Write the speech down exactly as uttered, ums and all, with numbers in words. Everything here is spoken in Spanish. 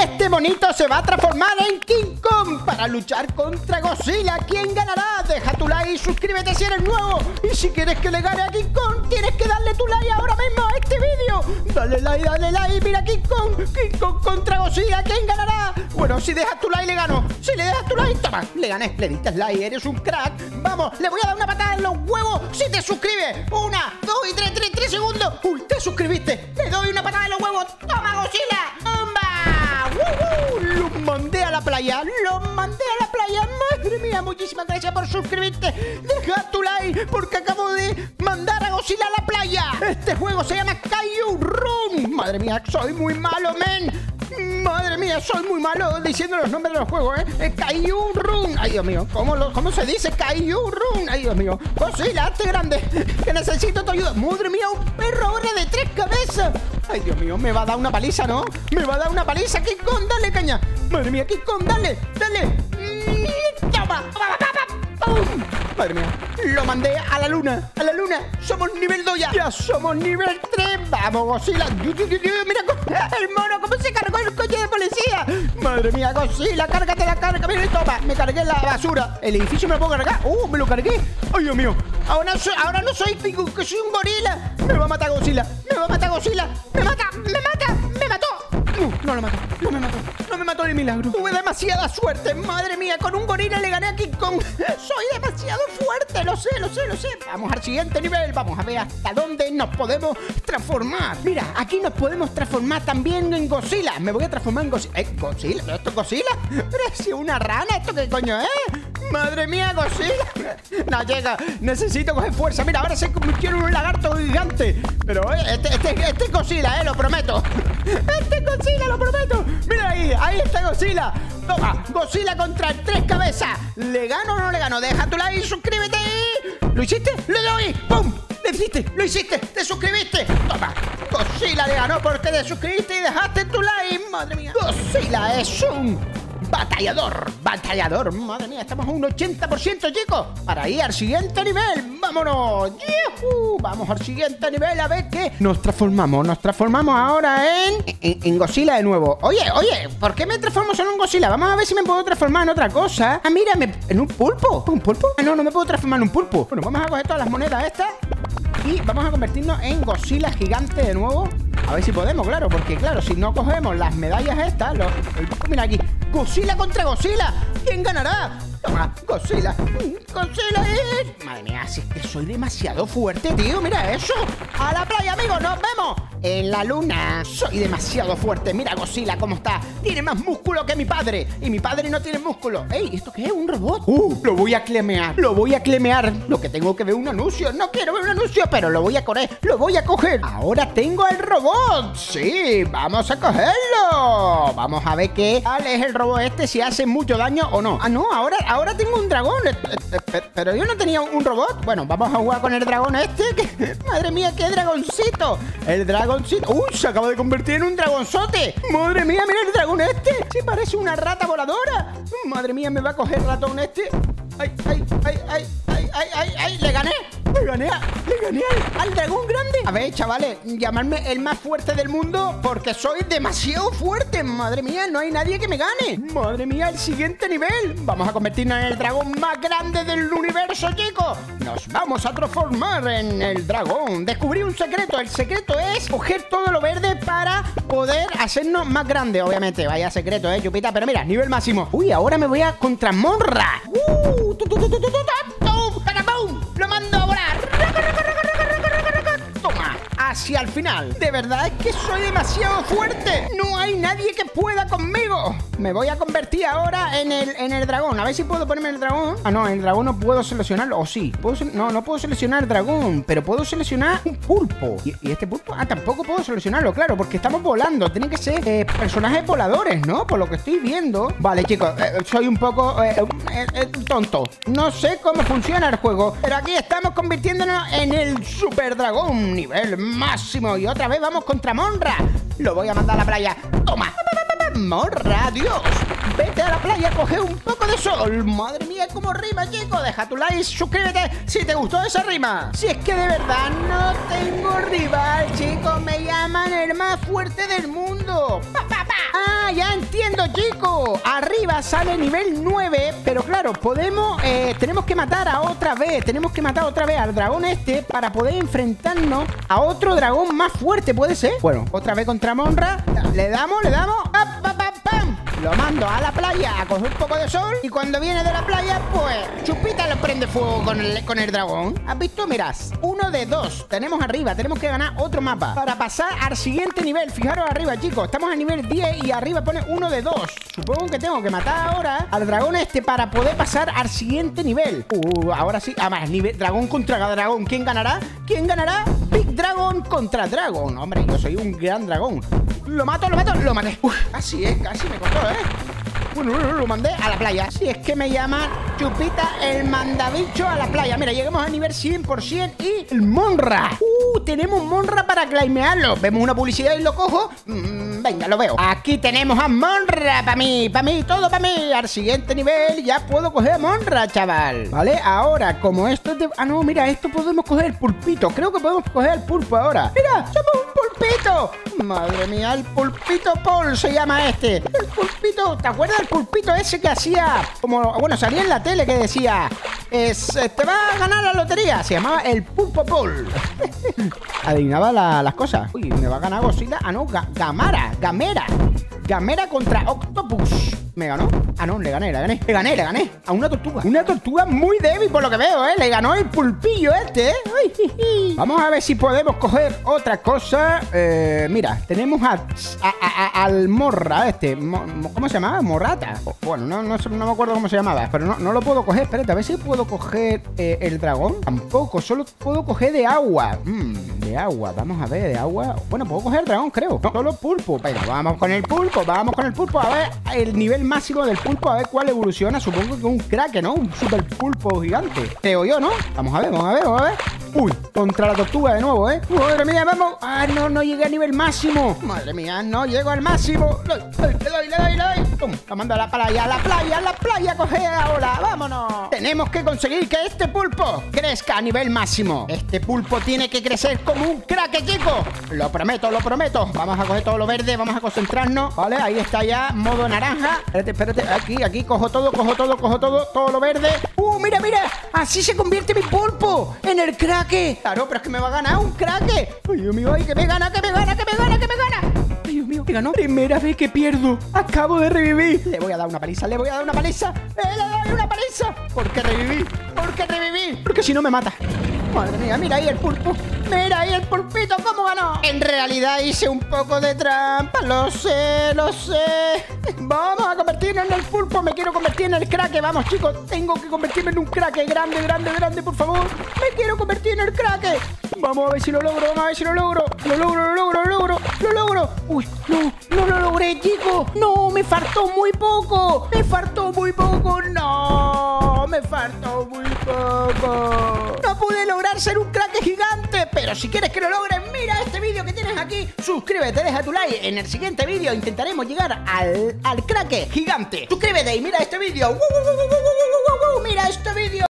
Este monito se va a transformar en King Kong para luchar contra Godzilla. ¿Quién ganará? Deja tu like y suscríbete si eres nuevo. Y si quieres que le gane a King Kong, tienes que darle tu like ahora mismo a este vídeo. Dale like, dale like. Mira King Kong. King Kong contra Godzilla. ¿Quién ganará? Bueno, si dejas tu like le gano. Si le dejas tu like, toma, le gané. Le diste like, eres un crack. Vamos, le voy a dar una patada en los huevos si te suscribes. Una, dos y tres, tres, tres segundos. Uy, te suscribiste. Le doy una patada en los huevos. Toma, Godzilla. ¡Bomba! ¡Uh, uh! Los mandé a la playa. Los mandé a la playa. Madre mía, muchísimas gracias por suscribirte. Deja tu like porque acabo de mandar a Godzilla a la playa. Este juego se llama Kaiju Run. Madre mía, soy muy malo, men. Madre mía, soy muy malo diciendo los nombres de los juegos, ¿eh? eh Kaiju Run. Ay, Dios mío, ¿cómo, lo, ¿cómo se dice? Kaiju Run. Ay, Dios mío. Godzilla, hazte grande, que necesito tu ayuda. Madre mía, un perro ahora de tres cabezas. Ay, Dios mío, me va a dar una paliza, ¿no? Me va a dar una paliza. King Kong, dale, caña. Madre mía, King Kong, dale, dale. Mm, toma. ¡Pum! Madre mía, lo mandé a la luna, a la luna. Somos nivel dos ya. Ya somos nivel tres. Vamos, Godzilla. Mira el mono, cómo se cargó el coche de policía. Madre mía, Godzilla, cárgate la carga. Mira, toma, me cargué la basura. El edificio me lo puedo cargar. Uh, me lo cargué. Ay, Dios mío. Ahora, so, ahora no soy King, que soy un gorila. Me va a matar Godzilla. Me va a matar Godzilla. Me mata, me mata, me mató. Uh, no lo mató, no me mató. No me mató de milagro. Tuve demasiada suerte. Madre mía, con un gorila le gané a King Kong. Soy demasiado fuerte. Lo sé, lo sé, lo sé. Vamos al siguiente nivel. Vamos a ver hasta dónde nos podemos transformar. Mira, aquí nos podemos transformar también en Godzilla. Me voy a transformar en Godzilla. ¿Eh? ¿Godzilla? ¿Pero esto es Godzilla? ¿Pero es una rana? ¿Esto qué coño es? Madre mía, Godzilla. No llega. Necesito coger fuerza. Mira, ahora se convirtió en un lagarto gigante. Pero eh, este, este, este es Godzilla, eh, lo prometo. Este es Godzilla, lo prometo. Mira ahí, ahí está Godzilla. Toma, Godzilla contra el tres cabezas. ¿Le gano o no le gano? Deja tu like y suscríbete. ¿Lo hiciste? ¡Le doy! ¡Pum! ¡Lo hiciste! ¡Lo hiciste! ¡Te suscribiste! ¡Toma! Godzilla le ganó porque te suscribiste y dejaste tu like. ¡Madre mía! Godzilla es un batallador. Batallador. Madre mía, estamos a un ochenta por ciento, chicos. Para ir al siguiente nivel. ¡Vámonos! ¡Yuhu! Vamos al siguiente nivel a ver qué nos transformamos. Nos transformamos ahora en, en, en Godzilla de nuevo. Oye, oye, ¿por qué me transformo solo en Godzilla? Vamos a ver si me puedo transformar en otra cosa. Ah, mira, me, en un pulpo. ¿Un pulpo? Ah, no, no me puedo transformar en un pulpo. Bueno, vamos a coger todas las monedas estas y vamos a convertirnos en Godzilla gigante de nuevo. A ver si podemos, claro, porque claro, si no cogemos las medallas estas, los, el, mira aquí, Godzilla contra Godzilla. ¿Quién ganará? Toma, Godzilla. Godzilla es... Madre mía, si es que soy demasiado fuerte, tío. Mira eso. A la playa, amigos, nos vemos en la luna. Soy demasiado fuerte. Mira Godzilla cómo está. Tiene más músculo que mi padre. Y mi padre no tiene músculo. Ey, ¿esto qué es? ¿Un robot? Uh, lo voy a clemear. Lo voy a clemear. Lo que tengo que ver un anuncio. No quiero ver un anuncio, pero lo voy a coger. Lo voy a coger. Ahora tengo el robot. Sí, vamos a cogerlo. Vamos a ver qué tal es el robot este, si hace mucho daño o no. Ah, no, ahora, ahora tengo un dragón. Pero yo no tenía un robot. Bueno, vamos a jugar con el dragón este. Que, madre mía, qué dragoncito. El dragoncito. Uy, se acaba de convertir en un dragonzote. Madre mía, mira el dragón este. Sí, parece una rata voladora. Madre mía, me va a coger el ratón este. Ay, ay, ay, ay, ay, ay, ay, ay, le gané. Le gané, a, le gané al, al dragón grande. A ver, chavales, llamarme el más fuerte del mundo porque soy demasiado fuerte. Madre mía, no hay nadie que me gane. Madre mía, el siguiente nivel. Vamos a convertirnos en el dragón más grande del universo, chicos. Nos vamos a transformar en el dragón. Descubrí un secreto. El secreto es coger todo lo verde para poder hacernos más grandes. Obviamente, vaya secreto, eh, chupita. Pero mira, nivel máximo. Uy, ahora me voy a contra Monra. Uh, tu, tu, tu, tu, tu, tu, tu, ¡pum! Lo mando a volar. Toma, hacia el final. De verdad es que soy demasiado fuerte. No hay nadie que pueda conmigo. Me voy a convertir ahora en el, en el dragón. A ver si puedo ponerme el dragón. Ah, no, el dragón no puedo seleccionarlo. O sí, puedo, no, no puedo seleccionar el dragón, pero puedo seleccionar un pulpo. ¿Y, y este pulpo? Ah, tampoco puedo seleccionarlo, claro, porque estamos volando. Tienen que ser eh, personajes voladores, ¿no? Por lo que estoy viendo. Vale, chicos, eh, soy un poco eh, eh, eh, tonto. No sé cómo funciona el juego, pero aquí estamos convirtiéndonos en el super dragón nivel máximo. Y otra vez vamos contra Monra. Lo voy a mandar a la playa. Toma. Monra, Dios. Vete a la playa, coge un poco de sol. Madre mía, cómo rima, chico. Deja tu like, suscríbete si te gustó esa rima. Si es que de verdad no tengo rival, chicos. Me llaman el más fuerte del mundo. Pa, pa, pa. Ah, ya entiendo, chicos. Arriba sale nivel nueve, pero claro, podemos, eh, tenemos que matar a otra vez. Tenemos que matar otra vez al dragón este para poder enfrentarnos a otro dragón más fuerte, ¿puede ser? Bueno, otra vez contra Monra. Le damos, le damos. ¡Pam, pam, pam, pam! Lo mando a la playa a coger un poco de sol. Y cuando viene de la playa, pues Chupita lo prende fuego con el, con el dragón. ¿Has visto? Mirás, uno de dos. Tenemos arriba, tenemos que ganar otro mapa para pasar al siguiente nivel. Fijaros arriba, chicos. Estamos a nivel diez y arriba pone uno de dos. Supongo que tengo que matar ahora al dragón este para poder pasar al siguiente nivel. Uh, ahora sí. Además, nivel dragón contra dragón. ¿Quién ganará? ¿Quién ganará? Big Dragon contra Dragon. Hombre, yo soy un gran dragón. Lo mato, lo mato, lo maté. Uf, casi, eh, casi me costó, eh. Bueno, lo mandé a la playa. Si es que me llaman Chupita el mandabicho a la playa. Mira, llegamos a nivel cien por ciento y el Monra. Uh, tenemos Monra para claimearlo. Vemos una publicidad y lo cojo. Mm, venga, lo veo. Aquí tenemos a Monra para mí, para mí, todo para mí. Al siguiente nivel ya puedo coger a Monra, chaval. Vale, ahora, como esto es de... Ah, no, mira, esto podemos coger el pulpito. Creo que podemos coger el pulpo ahora. Mira, somos un pulpito. Madre mía, el pulpito Paul se llama este. El pulpito, ¿te acuerdas del pulpito ese que hacía? Como, bueno, salía en la tele que decía, es, te va a ganar la lotería. Se llamaba el pulpo Paul. Adivinaba la, las cosas. Uy, me va a ganar Godzilla. Ah, no, Ga Gamara, Gamera. Gamera contra Octopus. ¿Me ganó? Ah, no, le gané, le gané. Le gané, le gané. A una tortuga. Una tortuga muy débil por lo que veo, ¿eh? Le ganó el pulpillo este, ¿eh? Uy, jiji. Vamos a ver si podemos coger otra cosa. Eh, mira, tenemos a, a, a, a al Morra este. Mo, ¿Cómo se llamaba? Morrata. Bueno, no, no, no me acuerdo cómo se llamaba. Pero no, no lo puedo coger. Espérate, a ver si puedo coger eh, el dragón. Tampoco, solo puedo coger de agua. Mm, de agua, vamos a ver, de agua. Bueno, puedo coger el dragón, creo. No, solo pulpo. Venga, vamos con el pulpo, vamos con el pulpo. A ver el nivel máximo del pulpo, a ver cuál evoluciona. Supongo que un crack, ¿no? Un super pulpo gigante. Creo yo, ¿no? Vamos a ver, vamos a ver, vamos a ver. Uy, contra la tortuga de nuevo, ¿eh? Madre mía, vamos. Ah, no, no llegué a nivel máximo. Madre mía, no llego al máximo. Le doy, le doy, le doy, le doy. Pum, la mando a la playa, a la playa, a la playa. Coge ahora, vámonos. Tenemos que conseguir que este pulpo crezca a nivel máximo. Este pulpo tiene que crecer como un crack, chico. Lo prometo, lo prometo. Vamos a coger todo lo verde, vamos a concentrarnos. Vale, ahí está ya, modo naranja. Espérate, espérate, aquí, aquí, cojo todo, cojo todo, cojo todo, todo lo verde. Uh, mira, mira, así se convierte mi pulpo en el crack. Claro, pero es que me va a ganar un crack. Ay, Dios mío, ay, que me gana, que me gana, que me gana, que me gana. Ay, Dios mío, que ganó. Primera vez que pierdo. Acabo de revivir. Le voy a dar una paliza, le voy a dar una paliza. Eh, le doy una paliza. ¿Por qué reviví? ¿Por qué reviví? Porque si no me mata. Madre mía, mira ahí el pulpo. Mira ahí el pulpito, ¿cómo ganó? En realidad hice un poco de trampa. Lo sé, lo sé. Vamos a convertirnos en el pulpo. Me quiero convertir en el crack. Vamos, chicos, tengo que convertirme en un crack. Grande, grande, grande, por favor. Me quiero convertir en el crack. Vamos a ver si lo logro, vamos a ver si lo logro. Lo logro, lo logro, lo logro, lo logro. Uy, no, no lo logré, chicos. No, me faltó muy poco. Me faltó muy poco, no. Me faltó muy poco. No pude lograr ser un crack gigante. Pero si quieres que lo logres, mira este vídeo que tienes aquí. Suscríbete, deja tu like. En el siguiente vídeo intentaremos llegar al, al crack gigante. Suscríbete y mira este vídeo. Mira este vídeo.